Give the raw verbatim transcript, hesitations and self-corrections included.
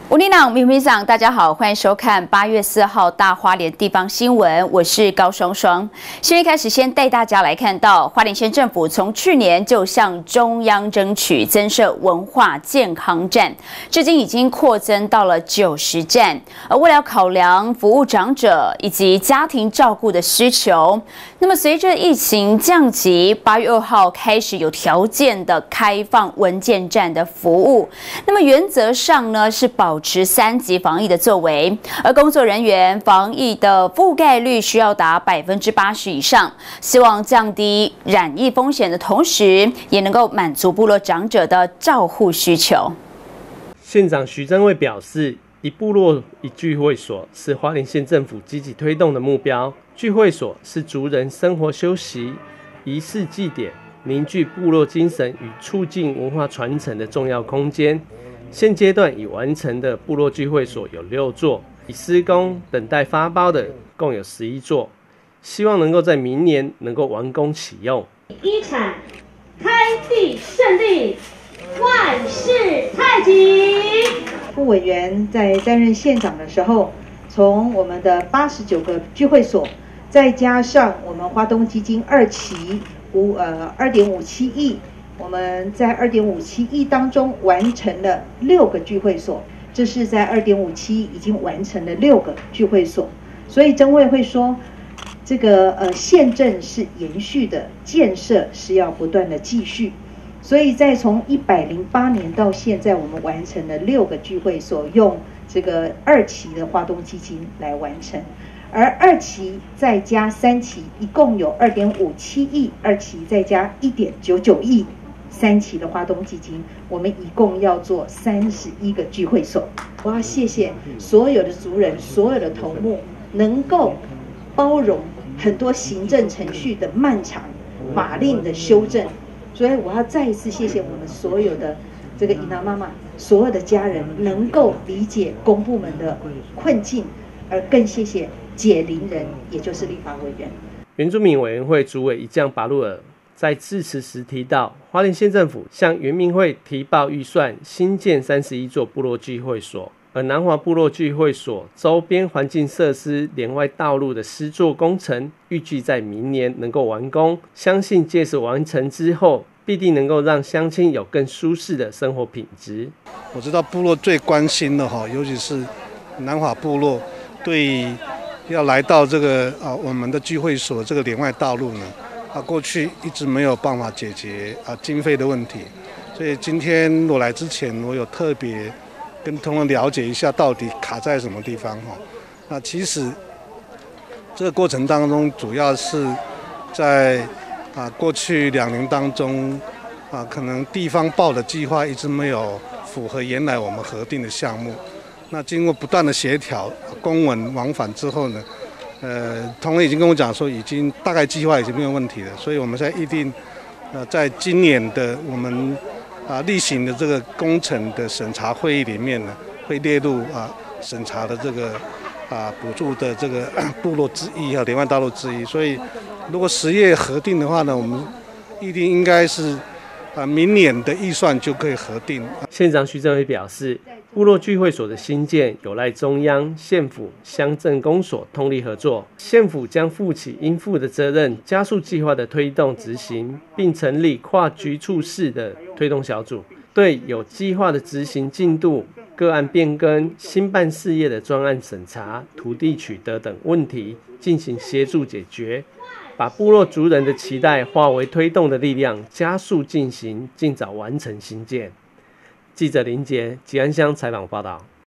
吴里长、民民长，大家好，欢迎收看八月四号大花莲地方新闻，我是高双双。先一开始，先带大家来看到花莲县政府从去年就向中央争取增设文化健康站，至今已经扩增到了九十站。而为了考量服务长者以及家庭照顾的需求，那么随着疫情降级，八月二号开始有条件的开放文健站的服务。那么原则上呢是保持三级防疫的作为，而工作人员防疫的覆盖率需要达百分之八十以上，希望降低染疫风险的同时，也能够满足部落长者的照护需求。 县长徐正卫表示，一部落一聚会所是花莲县政府积极推动的目标。聚会所是族人生活休息、仪式祭典、凝聚部落精神与促进文化传承的重要空间。现阶段已完成的部落聚会所有六座，已施工等待发包的共有十一座，希望能够在明年能够完工启用。 一场开地胜利，万事太平。 副委员在担任县长的时候，从我们的八十九个聚会所，再加上我们花东基金二期五呃二点五七亿。我们在二点五七亿当中完成了六个聚会所，这是在二点五七亿已经完成了六个聚会所，所以曾委会说，这个呃县政是延续的，建设是要不断的继续，所以在从一百零八年到现在，我们完成了六个聚会所，用这个二期的花东基金来完成。而二期再加三期，一共有二点五七亿，二期再加一点九九亿。三期的花东基金，我们一共要做三十一个聚会所。我要谢谢所有的族人、所有的头目，能够包容很多行政程序的漫长、法令的修正。所以我要再一次谢谢我们所有的这个姨妈妈妈，所有的家人能够理解公部门的困境，而更谢谢解铃人，也就是立法委员。 原住民委员会主委一将巴路尔在致辞时提到，花莲县政府向原民会提报预算，新建三十一座部落聚会所，而南华部落聚会所周边环境设施连外道路的施作工程，预计在明年能够完工。相信届时完成之后，必定能够让乡亲有更舒适的生活品质。 我知道部落最关心的哈，尤其是南华部落，对要来到这个啊我们的聚会所这个连外道路呢。啊，过去一直没有办法解决啊经费的问题，所以今天我来之前，我有特别跟同仁了解一下到底卡在什么地方哈。那其实这个过程当中，主要是在啊过去两年当中啊，可能地方报的计划一直没有符合原来我们核定的项目。那经过不断的协调、公文往返之后呢？呃，同仁已经跟我讲说，已经大概计划已经没有问题了，所以我们现在预定，呃，在今年的我们啊例行的这个工程的审查会议里面呢，会列入啊审查的这个啊补助的这个部落之一啊连外道路之一，所以如果十月核定的话呢，我们预定应该是啊明年的预算就可以核定。 县长徐正伟表示，部落聚会所的新建有赖中央、县府、乡镇公所通力合作，县府将负起应负的责任，加速计划的推动执行，并成立跨局处室的推动小组，对有计划的执行进度、个案变更、新办事业的专案审查、土地取得等问题进行协助解决，把部落族人的期待化为推动的力量，加速进行，尽早完成新建。记者林杰吉安乡采访报道。